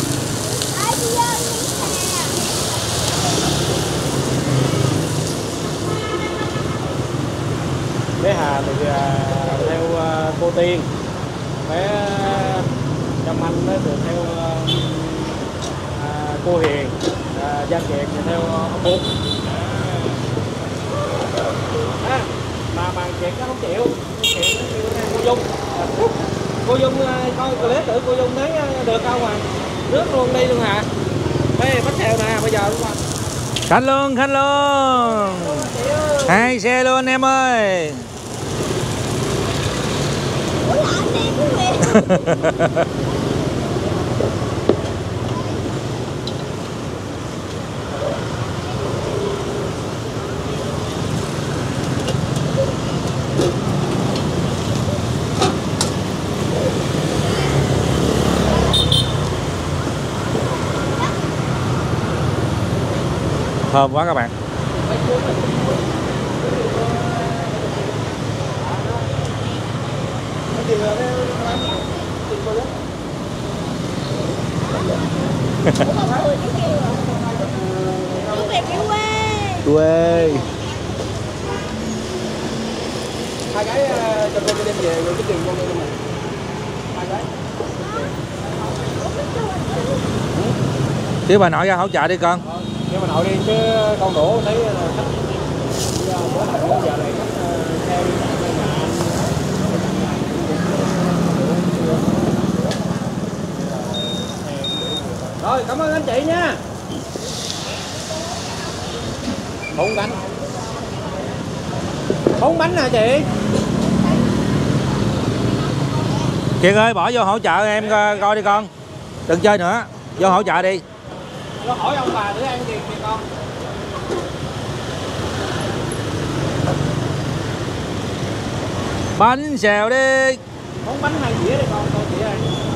Bé Hà thì uh, theo uh, cô Tiên, bé uh, Trâm Anh nó được theo uh, uh, cô Hiền, uh, Giang Kiệt thì theo uh, ông Bút. À, mà bà Kiệt nó không chịu, Kiệt nó kêu theo cô Dung. Cô Dung uh, coi clip thử cô Dung thấy uh, được không à? Rước luôn đi luôn hả? Mấy bánh xèo nè bây giờ đúng không? Khách luôn, khách luôn. Hai xe luôn em ơi. Ủa là anh em của mình. Thơm quá các bạn. Quê. Hai cái cho cô đem về rồi cái tiền con đây mà. Hai cái. Chứ bà nội ra hỗ trợ đi con. Kêu bà nội đi chứ con đổ thấy là khách bữa nào giờ này khách theo rồi, cảm ơn anh chị nha. Bốn bánh. Bốn bánh nè chị. Kiệt ơi bỏ vô hỗ trợ em coi, coi đi con. Đừng chơi nữa. Vô hỗ trợ đi. Nó hỏi ông bà để ăn gì kìa con. Bánh xèo đi. Món bánh hai dĩa đây con, con chị ơi.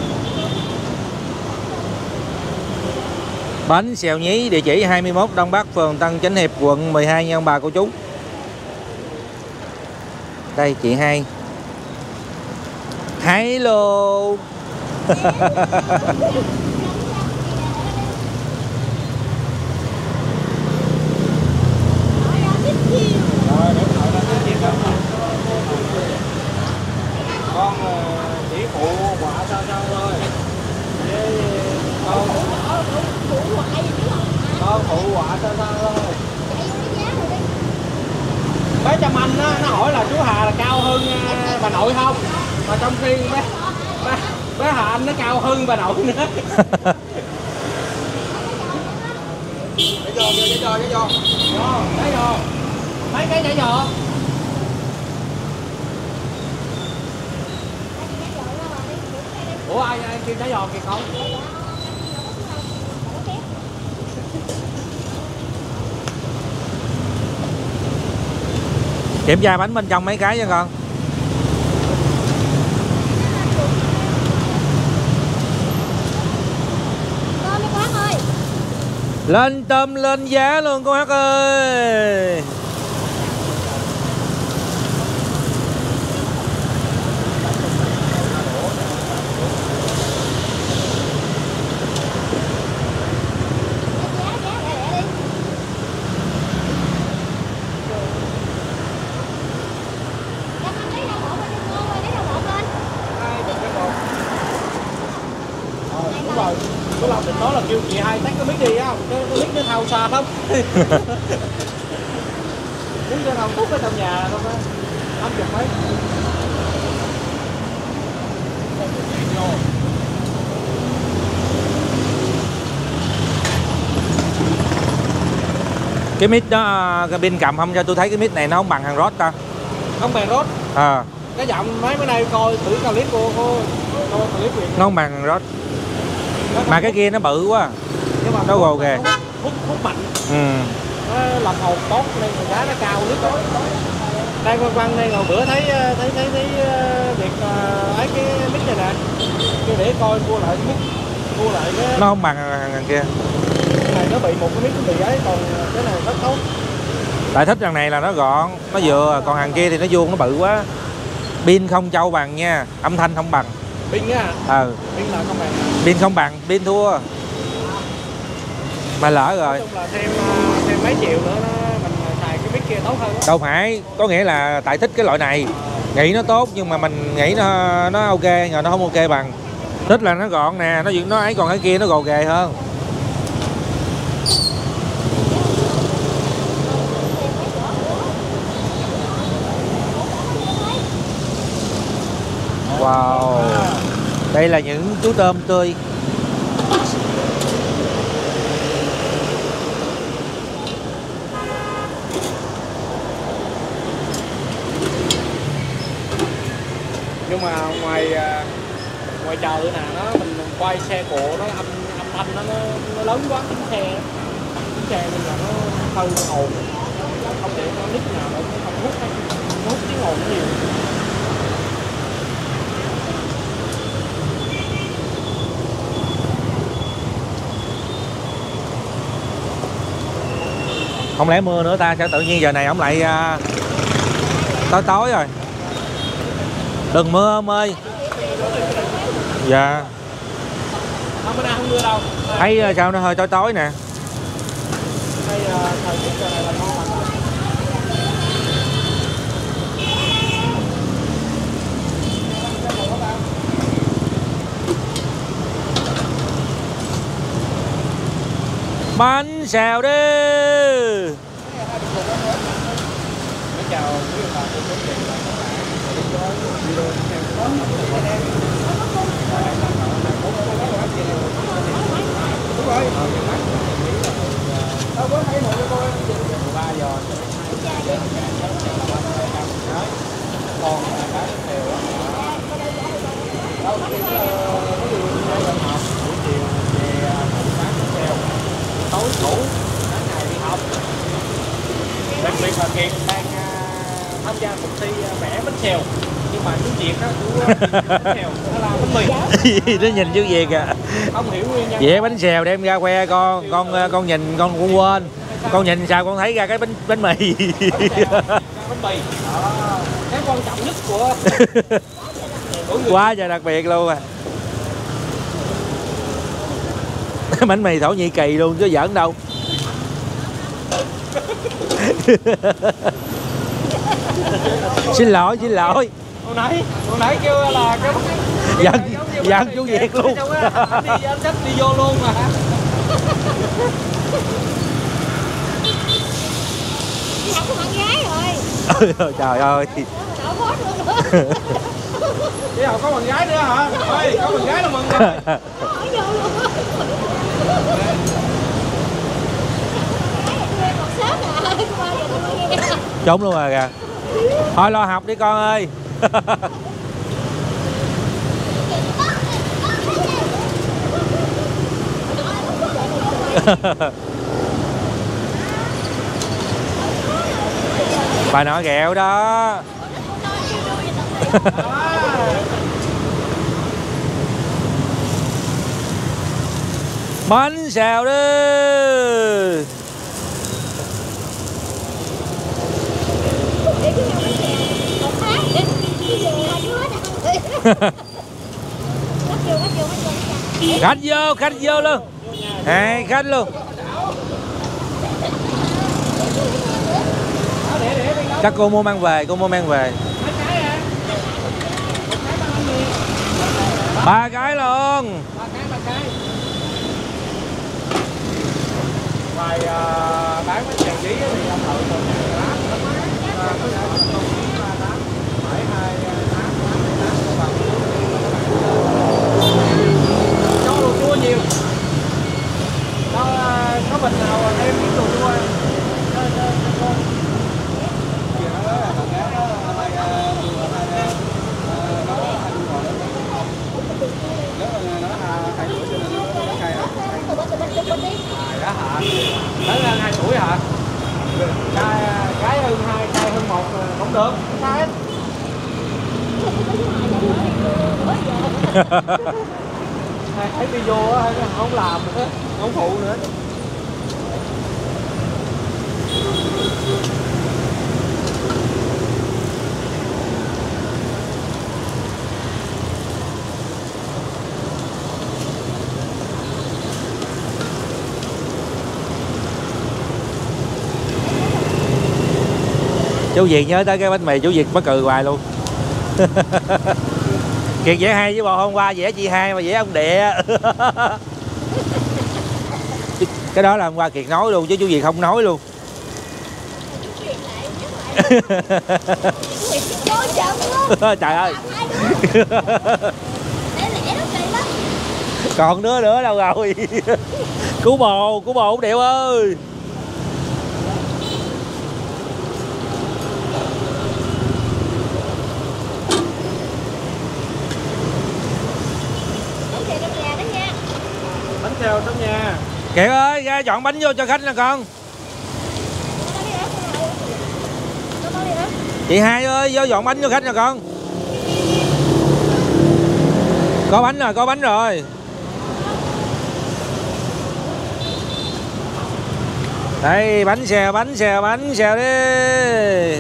Bánh xèo nhí, địa chỉ hai mươi mốt Đông Bắc, phường Tân Chánh Hiệp, quận mười hai nha ông bà cô chú. Đây chị hai. Hello. Rồi để hỏi nó cái gì đó. Con chỉ phụ quả sao sao thôi. Với con con phụ quả sao sao thôi. Bé Trâm Anh á, nó hỏi là chú Hà là cao hơn uh, bà nội không? Mà trong khi bé, bé, bé Hà Anh nó cao hơn bà nội nữa. Để giò, để giò, để giò. Giò, để giò. Mấy cái để giò. Ủa ai, ai kêu trái giò kìa con? Kiểm tra bánh bên trong mấy cái nha con. Lên tôm lên giá luôn cô Hát ơi. Cái lòng định nói là kêu chị hai tắt cái mic đi á, cái, cái mic nó thao xa lắm. Mic nó thao tút ở trong nhà không á, không chụp mấy. Cái mic đó, cái pin cầm không cho tôi thấy cái mic này nó không bằng hàng Rode ta. Không bằng Rode. À. Cái giọng mấy bữa nay coi thử clip cô cô coi clip Việt. Nó không bằng hàng Rode. Mà cái kia nó bự quá. Nhưng mà nó gồ kìa. Hút hút mạnh. Ừ. Nó làm hồn tốt nên giá nó cao nhất đó. Đây quăng quăng đây, hồi bữa thấy thấy thấy thấy việc ấy cái mic này nè. Kêu để coi mua lại cái mic, mua lại cái. Nó không bằng hàng, hàng kia. Cái này nó bị một cái mic nó bị ấy, còn cái này rất tốt. Tại thích thằng này là nó gọn, nó vừa, còn hàng kia thì nó vuông nó bự quá. Pin không trâu bằng nha, âm thanh không bằng. Pin á. Ừ. Pin là không bằng. Pin không bằng, pin thua. Mà lỡ rồi. Nói chung là thêm thêm mấy triệu nữa nó mình xài cái mic kia tốt hơn. Đâu phải, có nghĩa là tại thích cái loại này, nghĩ nó tốt nhưng mà mình nghĩ nó nó ok, rồi nó không ok bằng. Thích là nó gọn nè, nó nó ấy, còn cái kia nó gồ ghề hơn. Wow. Đây là những chú tôm tươi. Nhưng mà ngoài ngoài chờ nè, nó mình quay xe cộ nó âm âm thanh nó, nó nó lớn quá, tiếng xe tiếng xe nên là nó hơi ồn, không để nó nít nào nó không hút cái hút tiếng ồn nó nhiều. Không lẽ mưa nữa ta, sao tự nhiên giờ này ổng lại uh, tối tối rồi. Đừng mưa ông ơi. Dạ. Không, bữa nay không mưa đâu. Thấy sao nó hơi tối tối nè. Đây thời tiết giờ này là ngon lành. Bánh xèo đi. Chào quý vị và cô chú chị và các bạn đến với video tiếp theo của đúng rồi. Đâu có thấy một cái cô ba giờ còn cá theo đâu khi có điều đây là học buổi chiều về bán theo tối ngủ cả ngày đi học. Đặc biệt là Kiệt đang tham gia cuộc thi vẽ bánh xèo Việt á, của bánh xèo, nó là bánh mì. Nó nhìn chữ Việt à. Không hiểu nguyên nhân. Vậy bánh xèo đem ra khoe con, con con nhìn con cũng quên. Con nhìn sao con thấy ra cái bánh bánh mì. Bánh mì. À, cái quan trọng nhất của quá trời đặc biệt luôn à. Bánh mì Thổ Nhĩ Kỳ luôn chứ giỡn đâu. Xin lỗi, xin lỗi. Hồi nãy, hồi nãy kêu là cái Giận, giận chú Việt luôn. Anh đi, anh xách đi vô luôn mà. Đi học của bạn gái rồi. Trời ơi. Đậu phốt luôn nữa. Đi học có bạn gái nữa hả? Ôi, có bạn gái là mừng rồi. Hỏi vô luôn. Còn sớm à, qua giờ tôi nghe. Trốn luôn rồi kìa. Thôi lo học đi con ơi. Bà nói ghẹo đó. Bánh xèo đi. Khách vô, khách vô luôn. Hai khách luôn. Chắc cô mua mang về, cô mua mang về. Ba cái luôn. Ngoài uh, bán bánh xèo dí thì ông thợ còn tám bảy hai tám cho đồ chua nhiều. Nó có bình nào em biết đồ chua em. Đó hả? Lớn lên hai tuổi hả? Cái cái hơn hai, cái hơn một cũng được. Sao em? Thấy video á không làm nữa, không phụ nữa. Chú Việt nhớ tới cái bánh mì chú Việt mới cười hoài luôn. Kiệt vẽ hay với bò hôm qua vẽ chị hai mà vẽ ông địa. Cái đó là hôm qua Kiệt nói luôn chứ chú Việt không nói luôn. Trời ơi. Còn đứa nữa đâu rồi. Cứu bồ, cứu bồ ông Điệu ơi. Bánh xèo trong nhà. Kiệt ơi, ra chọn bánh vô cho khách nè con. Chị hai ơi, vô dọn bánh cho khách nè con. Có bánh rồi, có bánh rồi. Đây, bánh xèo, bánh xèo, bánh xèo đi.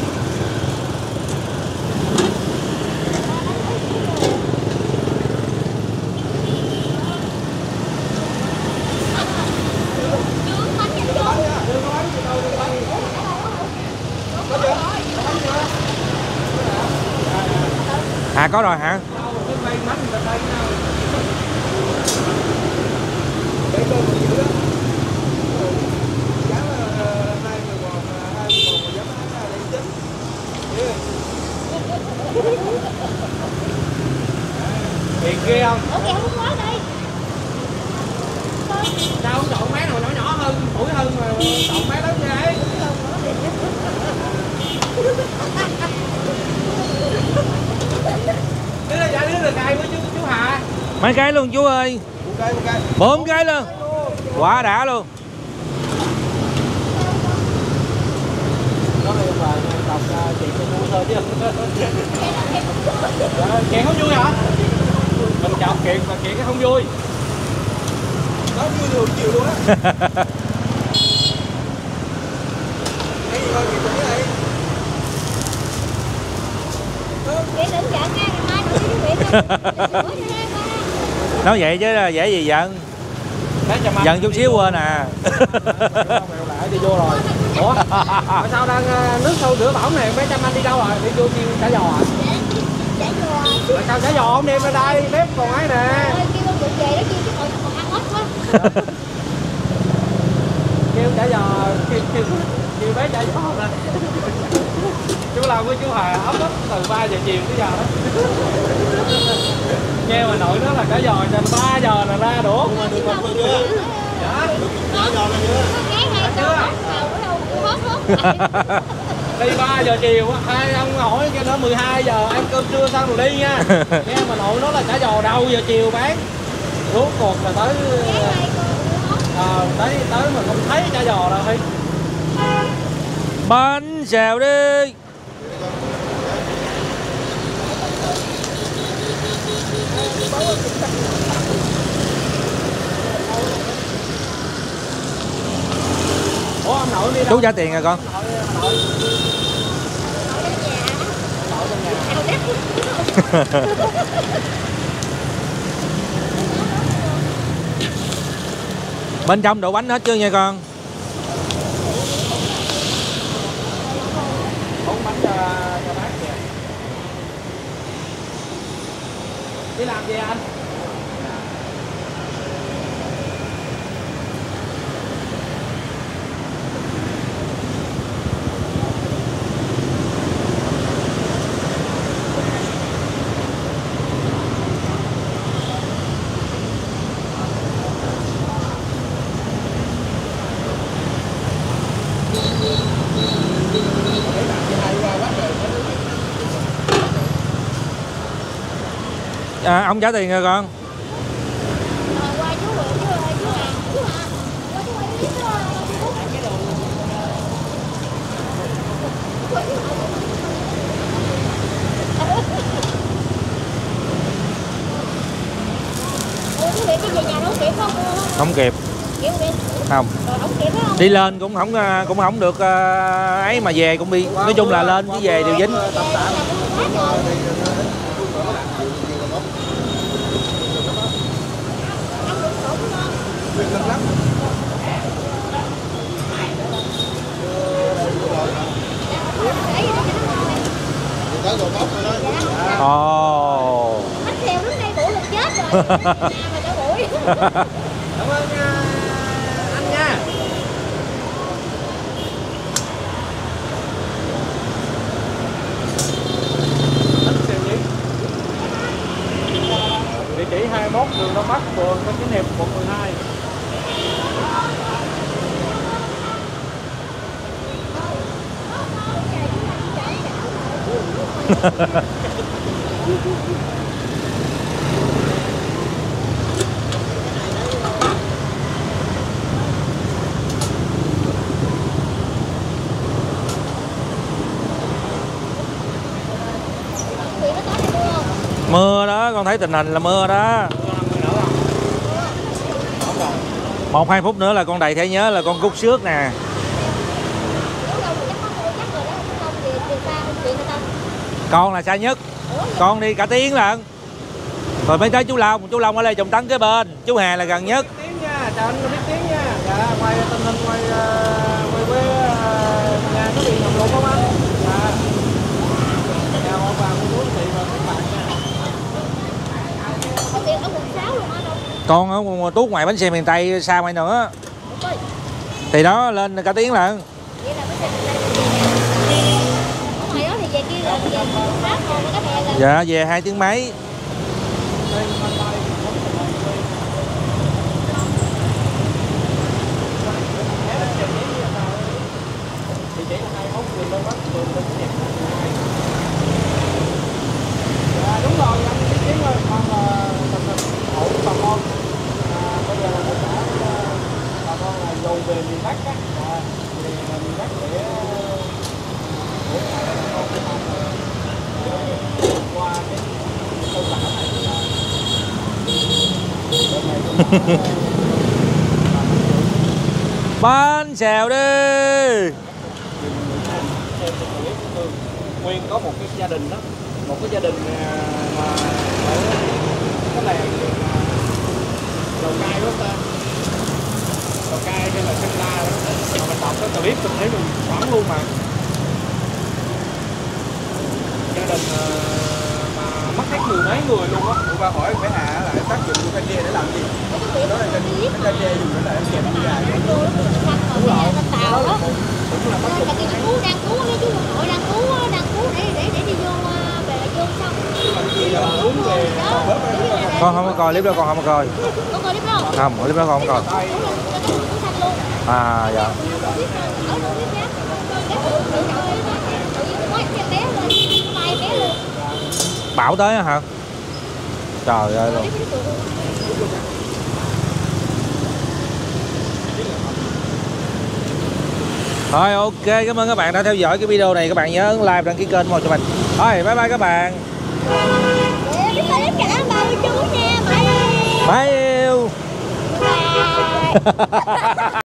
À có rồi hả? Thiệt ghê không? Ok, không có đây. Sao không chọn máy nào nhỏ nhỏ hơn, tuổi hơn mà chọn máy lớn như vậy? Đứa là dạ đứa là cài với chú chú Hà. Mấy cái luôn chú ơi. Ok ok. Bốn cái luôn. Quá đã luôn. Đó là chọc chị không vui thôi chứ. Kiện không vui hả? Mình chọc kiện mà kiện cái không vui. Nó vui được chiều luôn á. Cái gì thôi kiện cũng vậy. Chị đừng giận nha, ngày mai nữa với Việt nha. Nói vậy chứ dễ gì giận. Giận chút xíu quên à. Lại đi vô rồi. Ủa? Mà sao đang nước sâu rửa bỏng này mấy trăm anh đi đâu rồi? Đi vô kêu chả giò à? Chả giò. Mà sao chả giò không đem ra đây? Bếp còn ấy nè. Kêu con vượt về đó kêu chứ còn còn ăn hết quá. Kêu chả giò, kêu, kêu, kêu bé chả giò nè. Chú Long với chú Hà ấp ấp từ ba giờ chiều tới giờ đó. Nghe mà nội nó là cả giò cho ba giờ là ra đủ. Dạ. Cái này chưa bắt đầu ở đâu cũng hết hết. Đi ba giờ chiều hai ông hỏi cho nó mười hai giờ ăn cơm trưa xong rồi đi nha. Nghe mà nội nó là cả giò đầu giờ chiều bán. Rốt cuộc là tới à, tới tới mà không thấy cả giò đâu Huy. Bánh xèo đi. Ủa ông nội đi đâu? Chú trả tiền rồi con. Bên trong đổ bánh hết chưa nha con. Bốn bánh cho, cho bác kìa. Đi làm gì anh? À, ông trả tiền rồi con. Qua chú rồi chú ơi chú Hà chú Hà qua chú ơi chú ơi. Ủa chú Việt cái về nhà đâu kịp không? Không kịp. Kịp đi. Không. Rồi không kịp phải không? Đi lên cũng không cũng không được ấy mà về cũng đi. Nói chung là lên chứ về đều dính. Ồ. Bánh xèo đứng đây bụi là chết rồi. Nhà mà cho bụi. Cảm ơn anh nha. Bánh xèo gì? Địa chỉ hai mươi mốt đường Đông Bắc, phường Tân Chánh Hiệp, quận mười hai. Mưa đó, con thấy tình hình là mưa đó. Một hai phút nữa là con đầy thể nhớ là con cút xước nè. Con là xa nhất. Con đi cả tiếng lận. Rồi mới tới chú Long, chú Long ở Lê Trọng Tấn kế bên, chú Hà là gần nhất. Biết tiếng nha, chào anh biết tiếng nha. Dạ, quay tình hình quay quay quê nhà có bị ngập lụt không anh? Dạ. Chào ông bà cô chú chị và các bạn nha. Có tiền ở quận sáu luôn hả đâu? Con ở tuốt ngoài bánh xe miền Tây xa ngoài nữa. Thì đó lên cả tiếng lận. Vậy là bánh xe miền Tây. Ở ngoài đó thì về kia là về quận sáu còn cái hè là. Dạ về hai tiếng mấy. Dạ, đúng rồi, anh biết tiếng rồi, con là tình hình ổn bà con. À, bây giờ là tất cả bà con là dồn về miền Bắc á, à, thì miền Bắc để để Bánh xèo đi. Nguyên có một cái gia đình đó, một cái gia đình mà ở cái làng Lào Cai đó ta, Lào Cai hay là Sơn La đó, mà mình đọc cái clip mình thấy mình hoảng luôn mà. Gia đình mà mất hết mười mấy người luôn á. Qua hỏi phải Hà là tác dụng của canh để làm gì? Đó là canh dê dùng để làm kẹp như gà. Đúng rồi. Tàu đó. Là cái cứu đang cứu mấy chú hội đang cứu đang cứu để để để đi vô về vô xong. Con không có coi clip đó, con không có coi. Con coi clip đó không? Không, clip đó con không coi. À dạ. Bảo tới hả? Trời ơi luôn. Thôi ok, cảm ơn các bạn đã theo dõi cái video này. Các bạn nhớ ấn like, đăng ký kênh một cho mình. Thôi bye bye các bạn. Bye yêu. Bye.